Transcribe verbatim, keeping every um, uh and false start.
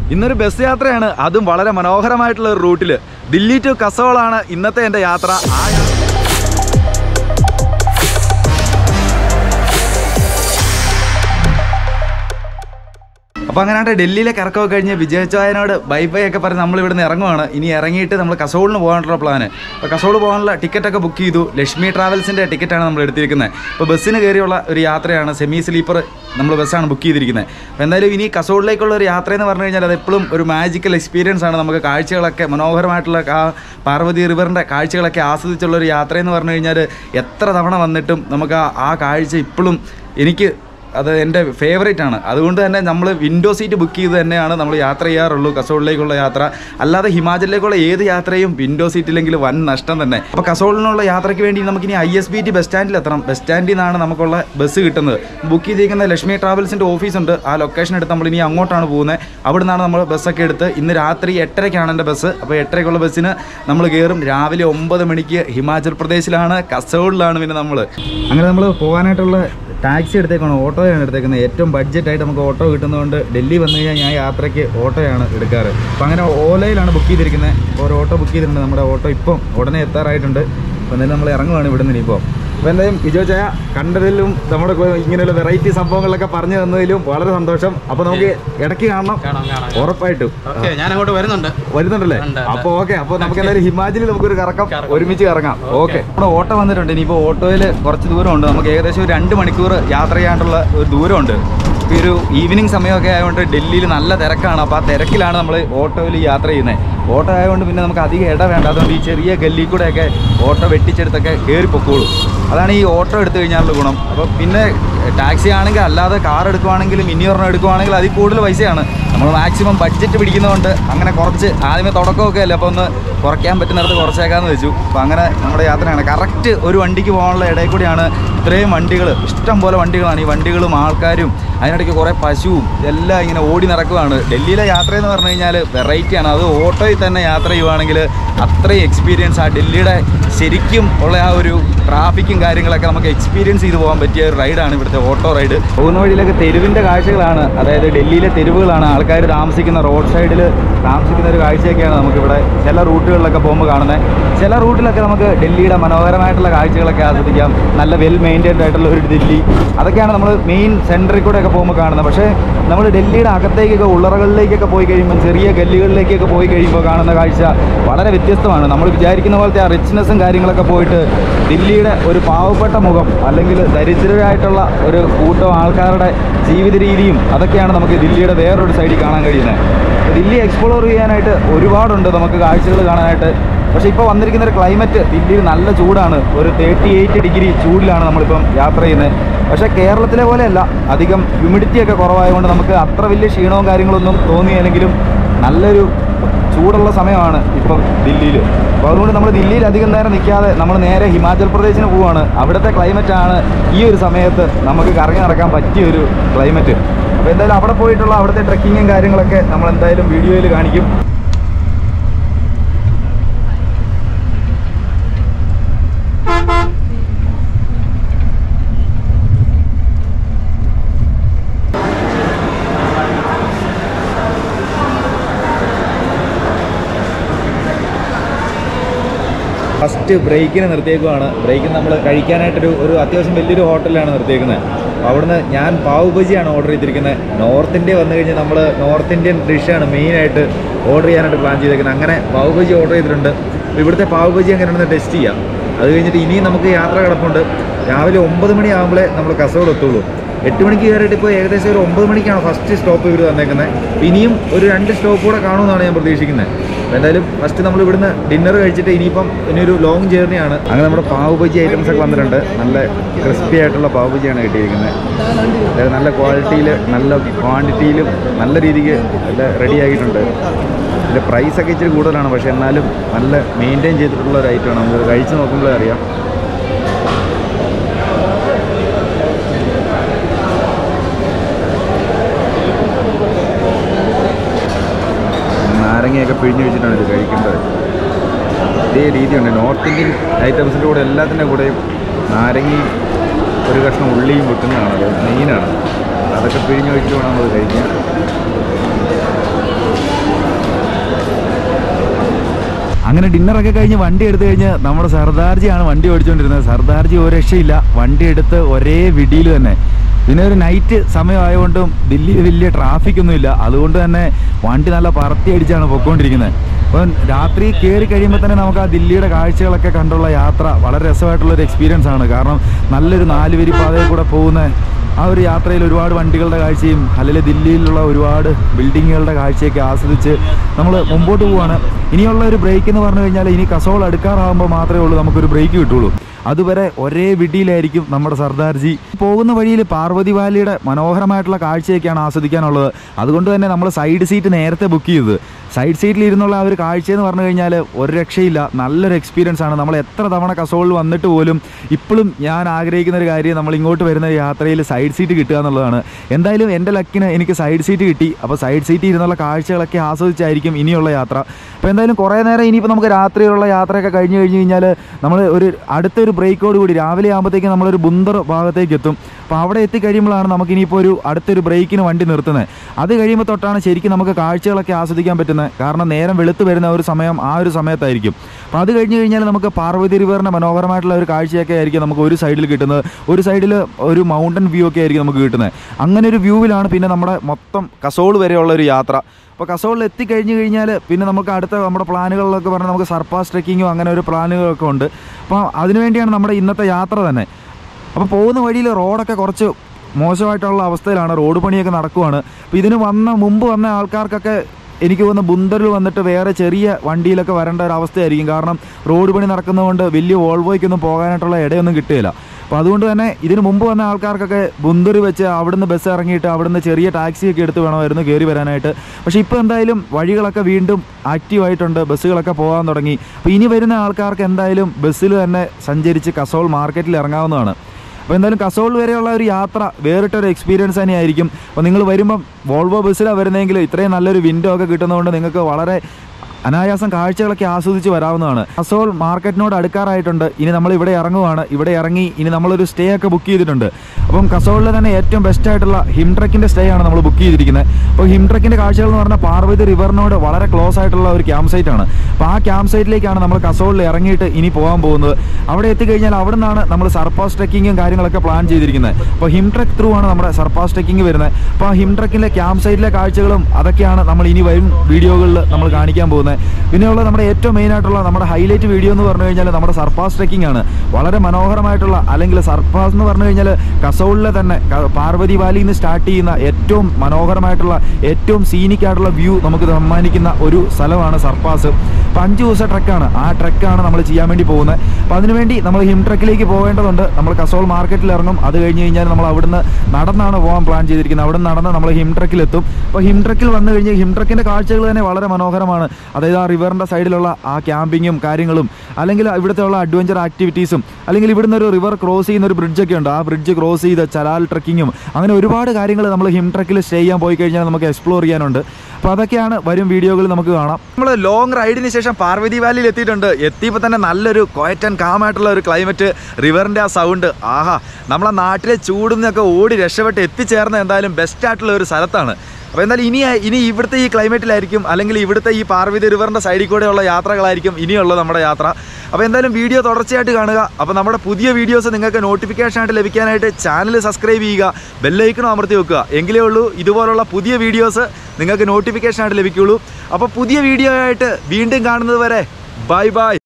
ഇന്നൊരു ബസ് യാത്രയാണ്, അതും വളരെ മനോഹരമായിട്ടുള്ള ഒരു റൂട്ടിൽ. ദില്ലി ടു കസോളാണ് ഇന്നത്തെ എൻ്റെ യാത്ര. ആ അപ്പോൾ അങ്ങനെയാണ്ട് ഡൽഹിയിലെ കറക്കമൊക്കെ കഴിഞ്ഞ് വിജയചായനോട് ബൈ ബൈ ഒക്കെ പറഞ്ഞ് നമ്മൾ ഇവിടുന്ന് ഇറങ്ങുവാണ്. ഇനി ഇറങ്ങിയിട്ട് നമ്മൾ കസോളിന് പോകാനുള്ള പ്ലാന്. അപ്പോൾ കസോൾ പോകാനുള്ള ടിക്കറ്റൊക്കെ ബുക്ക് ചെയ്തു. ലക്ഷ്മി ട്രാവൽസിൻ്റെ ടിക്കറ്റാണ് നമ്മൾ എടുത്തിരിക്കുന്നത്. അപ്പോൾ ബസ്സിന് കയറിയുള്ള ഒരു യാത്രയാണ്, സെമി സ്ലീപ്പർ നമ്മൾ ബസ്സാണ് ബുക്ക് ചെയ്തിരിക്കുന്നത്. അപ്പോൾ എന്തായാലും ഇനി കസോളിലേക്കുള്ള ഒരു യാത്രയെന്ന് പറഞ്ഞു കഴിഞ്ഞാൽ അത് എപ്പോഴും ഒരു മാജിക്കൽ എക്സ്പീരിയൻസ് ആണ്. നമുക്ക് കാഴ്ചകളൊക്കെ മനോഹരമായിട്ടുള്ള ആ പാർവതി റിവറിൻ്റെ കാഴ്ചകളൊക്കെ ആസ്വദിച്ചുള്ളൊരു യാത്രയെന്ന് പറഞ്ഞു കഴിഞ്ഞാൽ എത്ര തവണ വന്നിട്ടും നമുക്ക് ആ ആ കാഴ്ച ഇപ്പോഴും എനിക്ക് അത് എൻ്റെ ഫേവറേറ്റ് ആണ്. അതുകൊണ്ട് തന്നെ നമ്മൾ വിൻഡോ സീറ്റ് ബുക്ക് ചെയ്ത് തന്നെയാണ് നമ്മൾ യാത്ര ചെയ്യാറുള്ളൂ കസോളിലേക്കുള്ള യാത്ര. അല്ലാതെ ഹിമാചലിലേക്കുള്ള ഏത് യാത്രയും വിൻഡോ സീറ്റില്ലെങ്കിൽ വൻ നഷ്ടം തന്നെ. അപ്പോൾ കസോളിനുള്ള യാത്രയ്ക്ക് വേണ്ടി നമുക്കിനി I S B T bus സ്റ്റാൻഡിൽ എത്തണം. ബസ് സ്റ്റാൻഡിൽ നിന്നാണ് നമുക്കുള്ള ബസ് കിട്ടുന്നത്. ബുക്ക് ചെയ്തിരിക്കുന്ന ലക്ഷ്മി ട്രാവൽസിൻ്റെ ഓഫീസുണ്ട്. ആ ലൊക്കേഷൻ എടുത്ത് നമ്മൾ ഇനി അങ്ങോട്ടാണ് പോകുന്നത്. അവിടെ നിന്നാണ് നമ്മൾ ബസ്സൊക്കെ എടുത്ത് ഇന്ന് രാത്രി എട്ടരയ്ക്കാണ് എൻ്റെ ബസ്. അപ്പോൾ എട്ടരയ്ക്കുള്ള ബസ്സിന് നമ്മൾ കയറും. രാവിലെ ഒമ്പത് മണിക്ക് ഹിമാചൽ പ്രദേശിലാണ്, കസോളിലാണ് പിന്നെ നമ്മൾ. അങ്ങനെ നമ്മൾ പോകാനായിട്ടുള്ള ടാക്സി എടുത്തേക്കാണ്, ഓട്ടോയാണ് എടുത്തേക്കുന്നത്. ഏറ്റവും ബഡ്ജറ്റായിട്ട് നമുക്ക് ഓട്ടോ കിട്ടുന്നതുകൊണ്ട് ഡൽഹി വന്നു കഴിഞ്ഞാൽ ഞാൻ യാത്രയ്ക്ക് ഓട്ടോയാണ് എടുക്കാറ്. അപ്പോൾ അങ്ങനെ ഓലയിലാണ് ബുക്ക് ചെയ്തിരിക്കുന്നത്. ഒരു ഓട്ടോ ബുക്ക് ചെയ്തിട്ടുണ്ട്. നമ്മുടെ ഓട്ടോ ഇപ്പം ഉടനെ എത്താറായിട്ടുണ്ട്. അപ്പോൾ എന്തായാലും നമ്മൾ ഇറങ്ങുവാണ് ഇവിടെ നിന്ന് ഇപ്പോൾ. അപ്പോൾ എന്തായാലും വിജയചായ കണ്ടതിലും നമ്മുടെ ഇങ്ങനെയുള്ള വെറൈറ്റി സംഭവങ്ങളൊക്കെ പറഞ്ഞു തന്നതിലും വളരെ സന്തോഷം. അപ്പോൾ നമുക്ക് ഇടയ്ക്ക് കാണണം ഉറപ്പായിട്ടും. ഞാൻ അങ്ങോട്ട് വരുന്നുണ്ട് വരുന്നുണ്ടല്ലേ? അപ്പോൾ ഓക്കെ. അപ്പോൾ നമുക്ക് എന്തായാലും ഹിമാചലിൽ നമുക്കൊരു കറക്കം ഒരുമിച്ച് കറങ്ങാം. ഓക്കെ. നമ്മുടെ ഓട്ടോ വന്നിട്ടുണ്ട്. ഇനിയിപ്പോൾ ഓട്ടോയിൽ കുറച്ച് ദൂരമുണ്ട്. നമുക്ക് ഏകദേശം ഒരു രണ്ട് മണിക്കൂർ യാത്ര ചെയ്യാനുള്ള ഒരു ദൂരമുണ്ട്. ഇപ്പോൾ ഒരു ഈവനിങ് സമയമൊക്കെ ആയതുകൊണ്ട് ഡൽഹിയിൽ നല്ല തിരക്കാണ്. അപ്പോൾ ആ തിരക്കിലാണ് നമ്മൾ ഓട്ടോയിൽ യാത്ര ചെയ്യുന്നത്. ഓട്ടോ ആയതുകൊണ്ട് പിന്നെ നമുക്ക് അധികം ഇട വേണ്ട. അതുകൊണ്ട് ഈ ചെറിയ ഗല്ലി കൂടെയൊക്കെ ഓട്ടോ വെട്ടിച്ചെടുത്തൊക്കെ കയറി പൊക്കോളൂ. അതാണ് ഈ ഓട്ടോ എടുത്തു കഴിഞ്ഞാലുള്ള ഗുണം. അപ്പോൾ പിന്നെ ടാക്സി ആണെങ്കിൽ അല്ലാതെ കാർ എടുക്കുവാണെങ്കിലും ഇനി ഒരെണ്ണം എടുക്കുവാണെങ്കിൽ അതിൽ കൂടുതൽ പൈസയാണ്. നമ്മൾ മാക്സിമം ബഡ്ജറ്റ് പിടിക്കുന്നതുകൊണ്ട് അങ്ങനെ കുറച്ച് ആദ്യമേ തുടക്കമൊക്കെ അല്ലേ, അപ്പോൾ ഒന്ന് കുറയ്ക്കാൻ പറ്റുന്നിടത്ത് കുറച്ചേക്കാമെന്ന് വെച്ചു. അപ്പോൾ അങ്ങനെ നമ്മുടെ യാത്രയാണ്. കറക്റ്റ് ഒരു വണ്ടിക്ക് പോകാനുള്ള ഇടയിൽ കൂടിയാണ് ഇത്രയും വണ്ടികൾ, ഇഷ്ടം പോലെ വണ്ടികളാണ്. ഈ വണ്ടികളും ആൾക്കാരും അതിനിടയ്ക്ക് കുറേ പശുവും എല്ലാം ഇങ്ങനെ ഓടി നടക്കുകയാണ്. ഡൽഹിയിലെ യാത്ര എന്ന് പറഞ്ഞു കഴിഞ്ഞാൽ വെറൈറ്റിയാണ്. അത് ഓട്ടോയിൽ തന്നെ യാത്ര ചെയ്യുവാണെങ്കിൽ അത്രയും എക്സ്പീരിയൻസ് ആ ഡൽഹിയുടെ ശരിക്കും ഉള്ള ആ ഒരു ട്രാഫിക്കും കാര്യങ്ങളൊക്കെ നമുക്ക് എക്സ്പീരിയൻസ് ചെയ്ത് പോകാൻ പറ്റിയ ഒരു റൈഡാണ് ഇവിടുത്തെ ഓട്ടോ റൈഡ്. പോകുന്ന വഴിയിലൊക്കെ തെരുവിൻ്റെ കാഴ്ചകളാണ്, അതായത് ഡൽഹിയിലെ തെരുവുകളാണ്. ആൾക്കാർ താമസിക്കുന്ന റോഡ് സൈഡിൽ താമസിക്കുന്ന ഒരു കാഴ്ചയൊക്കെയാണ് നമുക്കിവിടെ ചില റൂട്ടുകളിലൊക്കെ പോകുമ്പോൾ കാണുന്നത്. ചില റൂട്ടിലൊക്കെ നമുക്ക് ഡൽഹിയുടെ മനോഹരമായിട്ടുള്ള കാഴ്ചകളൊക്കെ ആസ്വദിക്കാം. നല്ല വെൽ മെയിൻറ്റൈൻഡ് ആയിട്ടുള്ള ഒരു ഡൽഹി, അതൊക്കെയാണ് നമ്മൾ മെയിൻ സെൻറ്ററിൽ കൂടെയൊക്കെ പോകുമ്പോൾ കാണുന്നത്. പക്ഷേ നമ്മൾ ഡൽഹിയുടെ അകത്തേക്കൊക്കെ ഉള്ളറകളിലേക്കൊക്കെ പോയി കഴിയുമ്പോൾ, ചെറിയ ഗല്ലികളിലേക്കൊക്കെ പോയി കഴിയുമ്പോൾ കാണുന്ന കാഴ്ച വളരെ വ്യത്യസ്തമാണ്. നമ്മൾ വിചാരിക്കുന്ന പോലത്തെ ആ റിച്ച്നെസ്സും കാര്യങ്ങളൊക്കെ പോയിട്ട് ദില്ലിയുടെ ഒരു പാവപ്പെട്ട മുഖം, അല്ലെങ്കിൽ ദരിദ്രരായിട്ടുള്ള ഒരു കൂട്ടം ആൾക്കാരുടെ ജീവിത രീതിയും അതൊക്കെയാണ് നമുക്ക് ദില്ലിയുടെ വേറൊരു സൈഡിൽ കാണാൻ കഴിയുന്നത്. ദില്ലി എക്സ്പ്ലോർ ചെയ്യാനായിട്ട് ഒരുപാടുണ്ട് നമുക്ക് കാഴ്ചകൾ കാണാനായിട്ട്. പക്ഷേ ഇപ്പോൾ വന്നിരിക്കുന്ന ഒരു ക്ലൈമറ്റ് ദില്ലിയിൽ നല്ല ചൂടാണ്. ഒരു തേർട്ടി എയ്റ്റ് ഡിഗ്രി ചൂടിലാണ് നമ്മളിപ്പം യാത്ര ചെയ്യുന്നത്. പക്ഷേ കേരളത്തിലെ പോലെയല്ല, അധികം ഹ്യൂമിഡിറ്റിയൊക്കെ കുറവായതുകൊണ്ട് നമുക്ക് അത്ര വലിയ ക്ഷീണവും കാര്യങ്ങളൊന്നും തോന്നിയില്ലെങ്കിലും നല്ലൊരു ചൂടുള്ള സമയമാണ് ഇപ്പം ദില്ലിയിൽ. അപ്പോൾ അതുകൊണ്ട് നമ്മൾ ദില്ലിയിൽ അധികം നേരം നിൽക്കാതെ നമ്മൾ നേരെ ഹിമാചൽ പ്രദേശിന് പോവുകയാണ്. അവിടുത്തെ ക്ലൈമറ്റാണ് ഈ ഒരു സമയത്ത് നമുക്ക് കറങ്ങി നടക്കാൻ പറ്റിയൊരു ക്ലൈമറ്റ്. അപ്പോൾ എന്തായാലും അവിടെ പോയിട്ടുള്ള അവിടുത്തെ ട്രെക്കിങ്ങും കാര്യങ്ങളൊക്കെ നമ്മൾ എന്തായാലും വീഡിയോയിൽ കാണിക്കും. ഫസ്റ്റ് ബ്രേക്കിന് നിർത്തിയേക്കുവാണ്. ബ്രേക്കിന് നമ്മൾ കഴിക്കാനായിട്ടൊരു ഒരു അത്യാവശ്യം വലിയൊരു ഹോട്ടലിലാണ് നിർത്തിയേക്കുന്നത്. അവിടുന്ന് ഞാൻ പാവ് ബജിയാണ് ഓർഡർ ചെയ്തിരിക്കുന്നത്. നോർത്ത് ഇന്ത്യ വന്നു കഴിഞ്ഞാൽ നമ്മൾ നോർത്ത് ഇന്ത്യൻ ഡിഷാണ് മെയിനായിട്ട് ഓർഡർ ചെയ്യാനായിട്ട് പ്ലാൻ ചെയ്തേക്കുന്നത്. അങ്ങനെ പാവ് ബജി ഓർഡർ ചെയ്തിട്ടുണ്ട്. അപ്പോൾ ഇവിടുത്തെ പാവ് ബജി എങ്ങനെയാണെന്ന് ടെസ്റ്റ് ചെയ്യാം. അത് കഴിഞ്ഞിട്ട് ഇനിയും നമുക്ക് യാത്ര കിടപ്പുണ്ട്. രാവിലെ ഒമ്പത് മണിയാകുമ്പോഴേ നമ്മൾ കസോൾ എത്തുള്ളൂ. എട്ട് മണിക്ക് കയറിയിട്ട് ഇപ്പോൾ ഏകദേശം ഒരു ഒമ്പത് മണിക്കാണ് ഫസ്റ്റ് സ്റ്റോപ്പ് ഇവർ തന്നേക്കുന്നത്. ഇനിയും ഒരു രണ്ട് സ്റ്റോപ്പ് കൂടെ കാണുമെന്നാണ് ഞാൻ പ്രതീക്ഷിക്കുന്നത്. എന്തായാലും ഫസ്റ്റ് നമ്മൾ ഇവിടുന്ന് ഡിന്നർ കഴിച്ചിട്ട് ഇനിയിപ്പം ഇനിയൊരു ലോങ് ജേർണിയാണ്. അങ്ങനെ നമ്മുടെ പാവ് ബജി ഐറ്റംസ് ഒക്കെ വന്നിട്ടുണ്ട്. നല്ല ക്രിസ്പി ആയിട്ടുള്ള പാവ് ബജിയാണ് കിട്ടിയിരിക്കുന്നത്. അതായത് നല്ല ക്വാളിറ്റിയിൽ നല്ല ക്വാണ്ടിറ്റിയിലും നല്ല രീതിക്ക് നല്ല റെഡി ആക്കിയിട്ടുണ്ട്. ഇതിൻ്റെ പ്രൈസൊക്കെ ഇച്ചിരി കൂടുതലാണ്, പക്ഷേ എന്നാലും നല്ല മെയിൻറ്റെയിൻ ചെയ്തിട്ടുള്ള ഒരു ഐറ്റമാണ്. നമുക്ക് കഴിച്ച് നോക്കുമ്പോഴേ അറിയാം. നാരങ്ങയൊക്കെ പിഴിഞ്ഞ് വെച്ചിട്ടാണ് ഇത് കഴിക്കേണ്ടത്. ഇതേ രീതിയുണ്ട്. നോർത്ത് ഇന്ത്യൻ ഐറ്റംസിൻ്റെ കൂടെ എല്ലാത്തിൻ്റെ കൂടെയും നാരങ്ങയും ഒരു കഷ്ണം ഉള്ളിയും വെക്കുന്നതാണ്, അത് മെയിനാണ്. അതൊക്കെ പിഴിഞ്ഞ് വെച്ചിട്ട് വേണം നമ്മൾ കഴിക്കാൻ. അങ്ങനെ ഡിന്നറൊക്കെ കഴിഞ്ഞ് വണ്ടി എടുത്തു കഴിഞ്ഞ് നമ്മുടെ സർദാർജിയാണ് വണ്ടി ഓടിച്ചുകൊണ്ടിരുന്നത്. സർദാർജി ഒരു രക്ഷയില്ല, വണ്ടി എടുത്ത് ഒരേ വിടിയിൽ തന്നെ. പിന്നെ ഒരു നൈറ്റ് സമയമായതുകൊണ്ടും ദില്ലിയിൽ വലിയ ട്രാഫിക്കൊന്നുമില്ല, അതുകൊണ്ട് തന്നെ വണ്ടി നല്ല പറത്തി അടിച്ചാണ് പൊയ്ക്കൊണ്ടിരിക്കുന്നത്. അപ്പം രാത്രി കയറി കഴിയുമ്പോൾ തന്നെ നമുക്ക് ആ ദില്ലിയുടെ കാഴ്ചകളൊക്കെ കണ്ടുള്ള യാത്ര വളരെ രസമായിട്ടുള്ളൊരു എക്സ്പീരിയൻസ് ആണ്. കാരണം നല്ലൊരു നാലുവരി പാതയിൽ കൂടെ പോകുന്ന ആ ഒരു യാത്രയിൽ ഒരുപാട് വണ്ടികളുടെ കാഴ്ചയും അല്ലെങ്കിൽ ദില്ലിയിലുള്ള ഒരുപാട് ബിൽഡിങ്ങുകളുടെ കാഴ്ചയൊക്കെ ആസ്വദിച്ച് നമ്മൾ മുമ്പോട്ട് പോവുകയാണ്. ഇനിയുള്ള ഒരു ബ്രേക്ക് എന്ന് പറഞ്ഞു കഴിഞ്ഞാൽ ഇനി കസോൾ അടുക്കാറാകുമ്പോൾ മാത്രമേ ഉള്ളൂ നമുക്കൊരു ബ്രേക്ക് കിട്ടുള്ളൂ. അതുവരെ ഒരേ വിടിയിലായിരിക്കും നമ്മുടെ സർദാർജി. പോകുന്ന വഴിയിൽ പാർവതി വാലിയുടെ മനോഹരമായിട്ടുള്ള കാഴ്ചയൊക്കെയാണ് ആസ്വദിക്കാനുള്ളത്. അതുകൊണ്ട് തന്നെ നമ്മൾ സൈഡ് സീറ്റ് നേരത്തെ ബുക്ക് ചെയ്തത്. സൈഡ് സീറ്റിൽ ഇരുന്നുള്ള ആ ഒരു കാഴ്ചയെന്ന് പറഞ്ഞു കഴിഞ്ഞാൽ ഒരു രക്ഷയില്ല, നല്ലൊരു എക്സ്പീരിയൻസ് ആണ്. നമ്മൾ എത്ര തവണ കസോളിൽ വന്നിട്ട് പോലും ഇപ്പോഴും ഞാൻ ആഗ്രഹിക്കുന്ന ഒരു കാര്യം നമ്മൾ ഇങ്ങോട്ട് വരുന്ന യാത്രയിൽ സൈഡ് സീറ്റ് കിട്ടുക എന്നുള്ളതാണ്. എന്തായാലും എൻ്റെ ലക്കിന് എനിക്ക് സൈഡ് സീറ്റ് കിട്ടി. അപ്പോൾ സൈഡ് സീറ്റിൽ ഇരുന്നുള്ള കാഴ്ചകളൊക്കെ ആസ്വദിച്ചായിരിക്കും ഇനിയുള്ള യാത്ര. അപ്പോൾ എന്തായാലും കുറേ നേരം ഇനിയിപ്പോൾ നമുക്ക് രാത്രിയിലുള്ള യാത്രയൊക്കെ കഴിഞ്ഞ് കഴിഞ്ഞ് കഴിഞ്ഞാൽ നമ്മൾ ഒരു അടുത്തൊരു ബ്രേക്കോട് കൂടി രാവിലെ ആകുമ്പോഴത്തേക്കും നമ്മളൊരു ബുന്ദർ ഭാഗത്തേക്ക് എത്തും. അപ്പോൾ അവിടെ എത്തിക്കഴിയുമ്പോഴാണ് നമുക്കിനിയിപ്പോൾ ഒരു അടുത്തൊരു ബ്രേക്കിന് വണ്ടി നിർത്തുന്നത്. അത് കഴിയുമ്പോൾ തൊട്ടാണ് ശരിക്കും നമുക്ക് കാഴ്ചകളൊക്കെ ആസ്വദിക്കാൻ പറ്റുന്നത്. കാരണം നേരം വെളുത്ത് വരുന്ന ഒരു സമയം ആ ഒരു സമയത്തായിരിക്കും. അപ്പോൾ അത് കഴിഞ്ഞ് കഴിഞ്ഞാൽ നമുക്ക് പാർവതി റിവറിൻ്റെ മനോഹരമായിട്ടുള്ള ഒരു കാഴ്ചയൊക്കെ ആയിരിക്കും നമുക്ക് ഒരു സൈഡിൽ കിട്ടുന്നത്. ഒരു സൈഡിൽ ഒരു മൗണ്ടൻ വ്യൂ ഒക്കെ ആയിരിക്കും നമുക്ക് കിട്ടുന്നത്. അങ്ങനെ ഒരു വ്യൂവിലാണ് പിന്നെ നമ്മുടെ മൊത്തം കസോൾ വരെയുള്ള ഒരു യാത്ര. അപ്പോൾ കസോളിൽ എത്തിക്കഴിഞ്ഞ് കഴിഞ്ഞാൽ പിന്നെ നമുക്ക് അടുത്ത നമ്മുടെ പ്ലാനുകളിലൊക്കെ പറഞ്ഞാൽ നമുക്ക് സർപ്പാസ് ട്രെക്കിങ്ങോ അങ്ങനെ ഒരു പ്ലാനുകളൊക്കെ ഉണ്ട്. അപ്പോൾ അതിനുവേണ്ടിയാണ് നമ്മുടെ ഇന്നത്തെ യാത്ര തന്നെ. അപ്പോൾ പോകുന്ന വഴിയിൽ റോഡൊക്കെ കുറച്ച് മോശമായിട്ടുള്ള അവസ്ഥയിലാണ്, റോഡ് പണിയൊക്കെ നടക്കുവാണ്. അപ്പോൾ ഇതിന് വന്ന മുമ്പ് വന്ന ആൾക്കാർക്കൊക്കെ എനിക്ക് തോന്നുന്നു ബുന്ദറിൽ വന്നിട്ട് വേറെ ചെറിയ വണ്ടിയിലൊക്കെ വരേണ്ട ഒരു അവസ്ഥയായിരിക്കും. കാരണം റോഡ് പണി നടക്കുന്നതുകൊണ്ട് വലിയ വോൾവോയ്ക്കൊന്നും പോകാനായിട്ടുള്ള ഇടയൊന്നും കിട്ടുകയില്ല. അപ്പോൾ അതുകൊണ്ട് തന്നെ ഇതിന് മുമ്പ് വന്ന ആൾക്കാർക്കൊക്കെ ബുന്ദറി വെച്ച് അവിടുന്ന് ബസ് ഇറങ്ങിയിട്ട് അവിടുന്ന് ചെറിയ ടാക്സിയൊക്കെ എടുത്ത് വേണമായിരുന്നു കയറി വരാനായിട്ട്. പക്ഷേ ഇപ്പോൾ എന്തായാലും വഴികളൊക്കെ വീണ്ടും ആക്റ്റീവായിട്ടുണ്ട്, ബസ്സുകളൊക്കെ പോകാൻ തുടങ്ങി. അപ്പോൾ ഇനി വരുന്ന ആൾക്കാർക്ക് എന്തായാലും ബസ്സിൽ തന്നെ സഞ്ചരിച്ച് കസോൾ മാർക്കറ്റിൽ ഇറങ്ങാവുന്നതാണ്. അപ്പോൾ എന്തായാലും കസോൾ വരെയുള്ള ഒരു യാത്ര വേറിട്ടൊരു എക്സ്പീരിയൻസ് തന്നെയായിരിക്കും. അപ്പോൾ നിങ്ങൾ വരുമ്പം വോൾവോ ബസ്സിലാണ് വരുന്നതെങ്കിൽ ഇത്രയും നല്ലൊരു വിൻഡോ ഒക്കെ കിട്ടുന്നതുകൊണ്ട് നിങ്ങൾക്ക് വളരെ അനായാസം കാഴ്ചകളൊക്കെ ആസ്വദിച്ച് വരാവുന്നതാണ്. കസോൾ മാർക്കറ്റിനോട് അടുക്കാറായിട്ടുണ്ട്. ഇനി നമ്മൾ ഇവിടെ ഇറങ്ങുവാണ്. ഇവിടെ ഇറങ്ങി ഇനി നമ്മളൊരു സ്റ്റേ ഒക്കെ ബുക്ക് ചെയ്തിട്ടുണ്ട്. അപ്പം കസോളിൽ തന്നെ ഏറ്റവും ബെസ്റ്റ് ആയിട്ടുള്ള ഹിംട്രക്കിൻ്റെ സ്റ്റേ ആണ് നമ്മൾ ബുക്ക് ചെയ്തിരിക്കുന്നത്. അപ്പോൾ ഹിംട്രക്കിൻ്റെ കാഴ്ചകൾ എന്ന് പറഞ്ഞാൽ പാർവതി റിവറിനോട് വളരെ ക്ലോസ് ആയിട്ടുള്ള ഒരു ക്യാമ്പ് സൈറ്റാണ്. അപ്പോൾ ആ ക്യാമ്പ് സൈറ്റിലേക്കാണ് നമ്മൾ കസോളിൽ ഇറങ്ങിയിട്ട് ഇനി പോകാൻ പോകുന്നത്. അവിടെ എത്തിക്കഴിഞ്ഞാൽ അവിടെ നിന്നാണ് നമ്മൾ സർപ്പാസ് ട്രെക്കിങ്ങും കാര്യങ്ങളൊക്കെ പ്ലാൻ ചെയ്തിരിക്കുന്നത്. അപ്പോൾ ഹിംട്രക്ക് ത്രൂ ആണ് നമ്മുടെ സർപ്പാസ് ട്രെക്കിങ് വരുന്നത്. അപ്പോൾ ആ ഹിംട്രക്കിൻ്റെ ക്യാമ്പ് സൈറ്റിലെ കാഴ്ചകളും അതൊക്കെയാണ് നമ്മൾ ഇനി വരും വീഡിയോകളിൽ നമ്മൾ കാണിക്കാൻ പോകുന്നത്. പിന്നെയുള്ള നമ്മുടെ ഏറ്റവും മെയിൻ ആയിട്ടുള്ള നമ്മുടെ ഹൈലൈറ്റ് വീഡിയോ എന്ന് പറഞ്ഞു കഴിഞ്ഞാൽ നമ്മുടെ സർപ്പാസ് ട്രെക്കിംഗ് ആണ്. വളരെ മനോഹരമായിട്ടുള്ള അല്ലെങ്കിൽ സർപ്പാസ് എന്ന് പറഞ്ഞു കഴിഞ്ഞാൽ കസോളിലെ തന്നെ പാർവതി വാലിയിൽ നിന്ന് സ്റ്റാർട്ട് ചെയ്യുന്ന ഏറ്റവും മനോഹരമായിട്ടുള്ള ഏറ്റവും സീനിക് ആയിട്ടുള്ള വ്യൂ നമുക്ക് സമ്മാനിക്കുന്ന ഒരു സ്ഥലമാണ് സർപ്പാസ്. അപ്പോൾ അഞ്ച് ദിവസം ട്രെക്കാണ്. ആ ട്രെക്കാണ് നമ്മൾ ചെയ്യാൻ വേണ്ടി പോകുന്നത്. അപ്പോൾ അതിനുവേണ്ടി നമ്മൾ ഹിം ട്രെക്കിലേക്ക് പോകേണ്ടതുണ്ട്. നമ്മൾ കസോൾ മാർക്കറ്റിൽ ഇറങ്ങും. അത് കഴിഞ്ഞ് കഴിഞ്ഞാൽ നമ്മൾ അവിടുന്ന് നടന്നാണ് പോകാൻ പ്ലാൻ ചെയ്തിരിക്കുന്നത്. അവിടെ നടന്ന് നമ്മൾ ഹിം ട്രെക്കിലെത്തും. അപ്പോൾ ഹിം ട്രെക്കിൽ വന്നു കഴിഞ്ഞ് ഹിം ട്രെക്കിൻ്റെ കാഴ്ചകൾ തന്നെ വളരെ മനോഹരമാണ്. അതായത് ആ റിവറിൻ്റെ സൈഡിലുള്ള ആ ക്യാമ്പിങ്ങും കാര്യങ്ങളും അല്ലെങ്കിൽ ഇവിടുത്തെ ഉള്ള അഡ്വഞ്ചർ ആക്ടിവിറ്റീസും അല്ലെങ്കിൽ ഇവിടുന്ന് ഒരു റിവർ ക്രോസ് ചെയ്യുന്ന ഒരു ബ്രിഡ്ജൊക്കെ ഉണ്ട്. ആ ബ്രിഡ്ജ് ക്രോസ് ചെയ്ത് ചലാൽ ട്രെക്കിങ്ങും അങ്ങനെ ഒരുപാട് കാര്യങ്ങൾ നമ്മൾ ഹിം ട്രെക്കിൽ സ്റ്റേ ചെയ്യാൻ പോയി കഴിഞ്ഞാൽ നമുക്ക് എക്സ്പ്ലോർ ചെയ്യാനുണ്ട്. അപ്പോൾ അതൊക്കെയാണ് വരും വീഡിയോകളിൽ നമുക്ക് കാണാം. നമ്മൾ ലോങ് റൈഡിന് ശേഷം പാർവതി വാലിയിൽ എത്തിയിട്ടുണ്ട്. എത്തിയപ്പോൾ തന്നെ നല്ലൊരു ക്വയറ്റ് ആൻഡ് കാം ആയിട്ടുള്ള ഒരു ക്ലൈമറ്റ്, റിവറിൻ്റെ ആ സൗണ്ട്, ആഹാ, നമ്മളെ നാട്ടിലെ ചൂടിൽ നിന്നൊക്കെ ഓടി രക്ഷപ്പെട്ട് എത്തിച്ചേർന്ന എന്തായാലും ബെസ്റ്റ് ആയിട്ടുള്ള ഒരു സ്ഥലത്താണ്. അപ്പോൾ എന്തായാലും ഇനി ഇനി ഇവിടുത്തെ ഈ ക്ലൈമറ്റിലായിരിക്കും അല്ലെങ്കിൽ ഇവിടുത്തെ ഈ പാർവതി റിവറിൻ്റെ സൈഡിൽ കൂടെയുള്ള യാത്രകളായിരിക്കും ഇനിയുള്ളത് നമ്മുടെ യാത്ര. അപ്പോൾ എന്തായാലും വീഡിയോ തുടർച്ചയായിട്ട് കാണുക. അപ്പോൾ നമ്മുടെ പുതിയ വീഡിയോസ് നിങ്ങൾക്ക് നോട്ടിഫിക്കേഷനായിട്ട് ലഭിക്കാനായിട്ട് ചാനൽ സബ്സ്ക്രൈബ് ചെയ്യുക, ബെല്ലൈക്കണും അമർത്തി വെക്കുക. എങ്കിലേ ഉള്ളൂ ഇതുപോലുള്ള പുതിയ വീഡിയോസ് നിങ്ങൾക്ക് നോട്ടിഫിക്കേഷനായിട്ട് ലഭിക്കുകയുള്ളൂ. അപ്പോൾ പുതിയ വീഡിയോ ആയിട്ട് വീണ്ടും കാണുന്നത് വരെ ബൈ ബൈ.